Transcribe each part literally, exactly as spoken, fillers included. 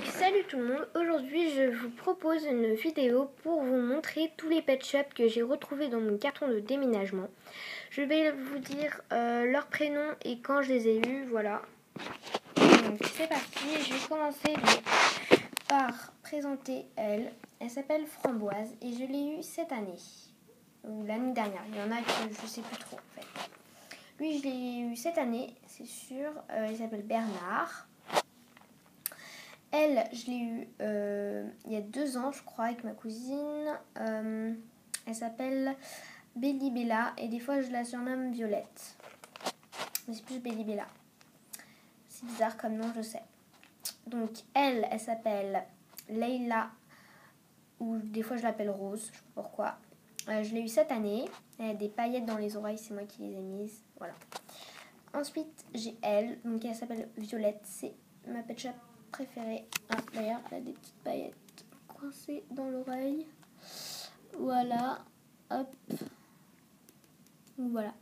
Donc salut tout le monde, aujourd'hui je vous propose une vidéo pour vous montrer tous les pet shops que j'ai retrouvés dans mon carton de déménagement. Je vais vous dire euh, leurs prénoms et quand je les ai eus, voilà. Donc c'est parti, je vais commencer donc, par présenter elle. Elle s'appelle Framboise et je l'ai eue cette année, ou l'année dernière, il y en a que je sais plus trop en fait. Lui je l'ai eu cette année, c'est sûr, euh, il s'appelle Bernard. Elle, je l'ai eue euh, il y a deux ans, je crois, avec ma cousine. Euh, elle s'appelle Belly Bella et des fois je la surnomme Violette. Mais c'est plus Belly Bella. C'est bizarre comme nom, je sais. Donc elle, elle s'appelle Leila ou des fois je l'appelle Rose, je sais pas pourquoi. Euh, je l'ai eue cette année. Elle a des paillettes dans les oreilles, c'est moi qui les ai mises. Voilà. Ensuite, j'ai elle, donc elle s'appelle Violette. C'est ma pet shop préférée. Ah, d'ailleurs, elle a des petites paillettes coincées dans l'oreille. Voilà. Hop. Voilà.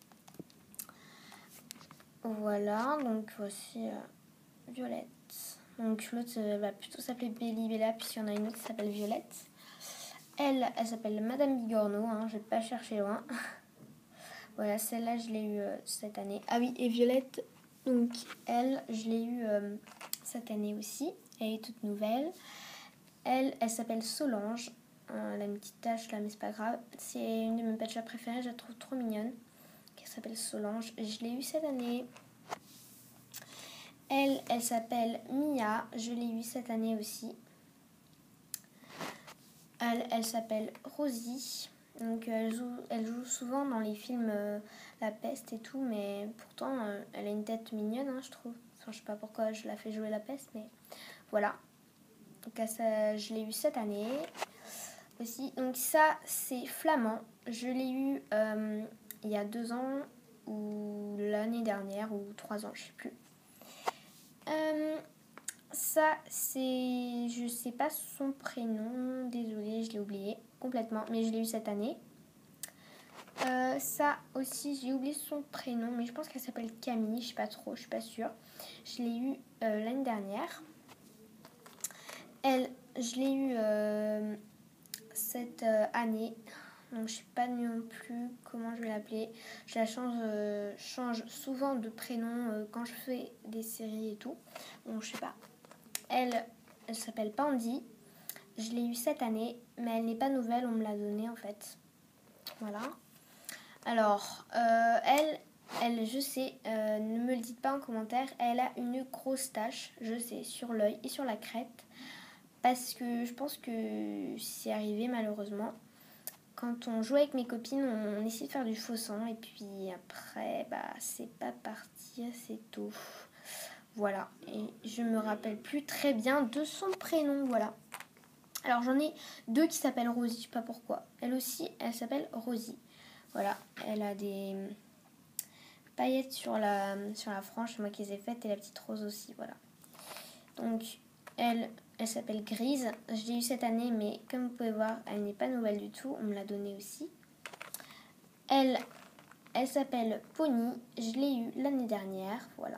Voilà. Donc, voici euh, Violette. Donc, l'autre euh, va plutôt s'appeler Belly Bella, puisqu'il y en a une autre qui s'appelle Violette. Elle, elle s'appelle Madame Bigorneau. Hein, je vais pas chercher loin. Voilà, celle-là, je l'ai eue euh, cette année. Ah oui, et Violette, donc, elle, je l'ai eue euh, cette année aussi. Elle est toute nouvelle. Elle, elle s'appelle Solange. Euh, elle a une petite tache là, mais c'est pas grave. C'est une de mes pet shops préférées, je la trouve trop mignonne. Elle s'appelle Solange. Je l'ai eue cette année. Elle, elle s'appelle Mia. Je l'ai eue cette année aussi. Elle, elle s'appelle Rosie. Donc elle joue, elle joue souvent dans les films euh, La Peste et tout, mais pourtant euh, elle a une tête mignonne, hein, je trouve. Enfin, je sais pas pourquoi je la fais jouer La Peste, mais voilà. Donc ça, je l'ai eu cette année aussi. Donc ça, c'est Flamand. Je l'ai eu euh, il y a deux ans ou l'année dernière ou trois ans, je sais plus. Euh, ça, c'est, je sais pas son prénom, désolée, je l'ai oublié complètement, mais je l'ai eu cette année. Euh, ça aussi, j'ai oublié son prénom, mais je pense qu'elle s'appelle Camille, je sais pas trop, je suis pas sûre. Je l'ai eue euh, l'année dernière. Elle, je l'ai eue euh, cette euh, année, donc je sais pas non plus comment je vais l'appeler. Je la change, euh, change souvent de prénom euh, quand je fais des séries et tout, donc je sais pas. Elle, elle s'appelle Pandy. Je l'ai eue cette année, mais elle n'est pas nouvelle, on me l'a donnée en fait. Voilà. Alors, euh, elle, elle, je sais, euh, ne me le dites pas en commentaire, elle a une grosse tache, je sais, sur l'œil et sur la crête. Parce que je pense que c'est arrivé malheureusement. Quand on joue avec mes copines, on, on essaie de faire du faux sang. Et puis après, bah, c'est pas parti assez tôt. Voilà, et je me rappelle plus très bien de son prénom, voilà. Alors j'en ai deux qui s'appellent Rosie, je sais pas pourquoi. Elle aussi, elle s'appelle Rosie. Voilà, elle a des paillettes sur la, sur la frange, c'est moi qui les ai faites, et la petite Rose aussi, voilà. Donc elle, elle s'appelle Grise. Je l'ai eue cette année, mais comme vous pouvez voir, elle n'est pas nouvelle du tout, on me l'a donnée aussi. Elle, elle s'appelle Pony, je l'ai eue l'année dernière, voilà.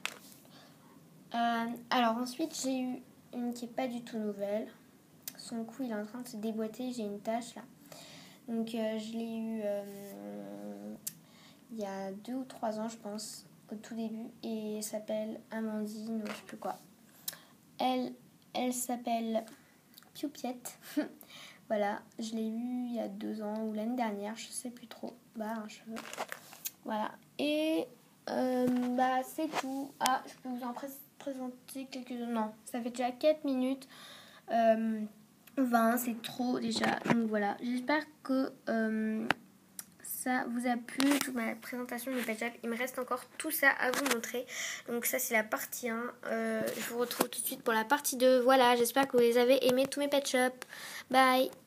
Euh, alors ensuite j'ai eu une qui est pas du tout nouvelle. Son cou il est en train de se déboîter, j'ai une tache là. Donc euh, je l'ai eu euh, il y a deux ou trois ans je pense, au tout début. Et elle s'appelle Amandine ou je sais plus quoi. Elle, elle s'appelle Pioupiette. Voilà, je l'ai eu il y a deux ans ou l'année dernière, je sais plus trop. Bah un cheveu. Voilà. Et euh, bah c'est tout. Ah, je peux vous en pré- présenter quelques-uns. Non, ça fait déjà quatre minutes. Euh, vingt, c'est trop déjà. Donc voilà, j'espère que euh, ça vous a plu, toute ma présentation de pet shop. Il me reste encore tout ça à vous montrer. Donc ça c'est la partie un. Euh, je vous retrouve tout de suite pour la partie deux. Voilà, j'espère que vous les avez aimés tous mes pet shops. Bye.